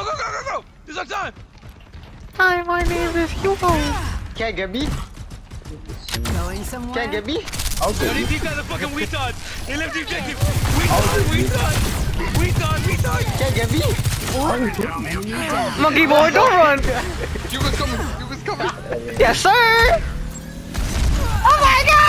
go! There's no time! Hi, my name is Hugo. Can't get me. Going somewhere? Can't get me. No, these guys are fucking retards! They left the objective! Retard! Can't get me. Monkey boy, don't run. You was coming. Yes, sir. Oh my God.